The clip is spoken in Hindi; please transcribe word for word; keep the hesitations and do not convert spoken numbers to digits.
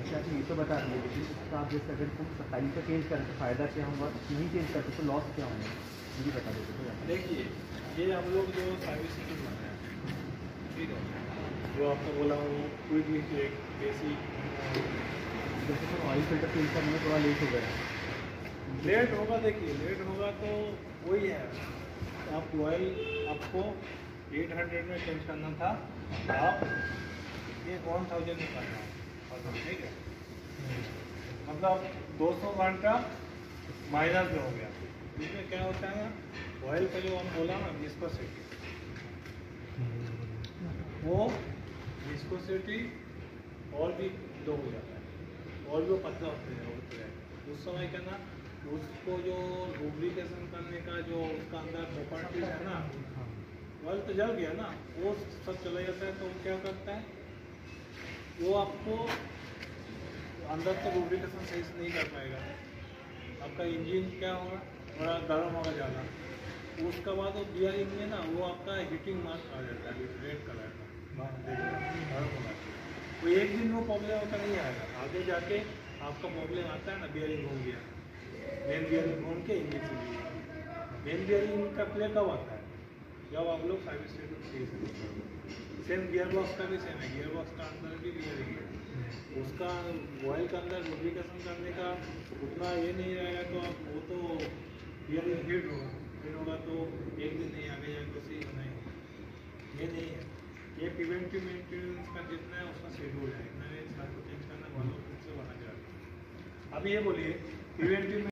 अच्छा ये तो बता दिए, लेकिन आप जैसे अगर तुम टाइम पर चेंज करें तो फ़ायदा क्या होगा, नहीं चेंज करते तो लॉस क्या होगा, मुझे बता देते तो। देखिए ये हम लोग जो सर्विसिंग बनाया है, ठीक है, जो आपको बोला हूँ क्विकली चेक बेसिक, जैसे तो ऑयल फिल्टर चेंज करने में थोड़ा लेट हो गया, लेट होगा। देखिए लेट होगा तो वही है, आप ऑयल आपको एट हंड्रेड में चेंज करना था, आप ये वन थाउजेंड में करना है, ठीक है, मतलब दो सौ घंटा माइनस में हो गया। इसमें क्या होता है ना, ऑयल का जो हम बोला ना विस्कोसिटी, वो विस्कोसिटी और भी लो हो जाता है और वो पतला होते हैं। उस समय क्या ना, उसको जो लुब्रिकेशन करने का जो उसका अंदर प्रॉपर्टीज है ना, ऑयल तो जल गया ना, वो सब चला जाता है। तो वो क्या करता है, वो आपको अंदर तो लुब्रिकेशन सही से नहीं कर पाएगा, आपका इंजन क्या होगा, बड़ा गर्म होगा ज़्यादा। उसके बाद वो बियरिंग में ना वो आपका हीटिंग मार्क आ जाता है रेड कलर का, गर्म होगा। तो एक दिन वो प्रॉब्लम होता नहीं आएगा, आगे जाके आपका प्रॉब्लम आता है ना, बियरिंग हो गया, मेन बियरिंग घूम के इंजन से भी। मेन बियरिंग का प्ले कब आता है, जब आप लोग सर्विस सेंटर सही से। सेम गियर बॉक्स का भी सेम है, गियर बॉक्स का अंदर भी बियरिंग है, उसका ऑयल के अंदर लुब्रिकेशन करने का उतना ये नहीं रहेगा, तो आप वो तो बियरिंग हीट होगा, फिर होगा तो एक दिन नहीं, आगे जाके उसी नहीं होगा। ये नहीं है, ये प्रिवेंटिव मेंटेनेंस का जितना है उसका शेड्यूल है, इतना सारा चेंज करना वालों से बना जाएगा। अब ये बोलिए प्रिवेंटिव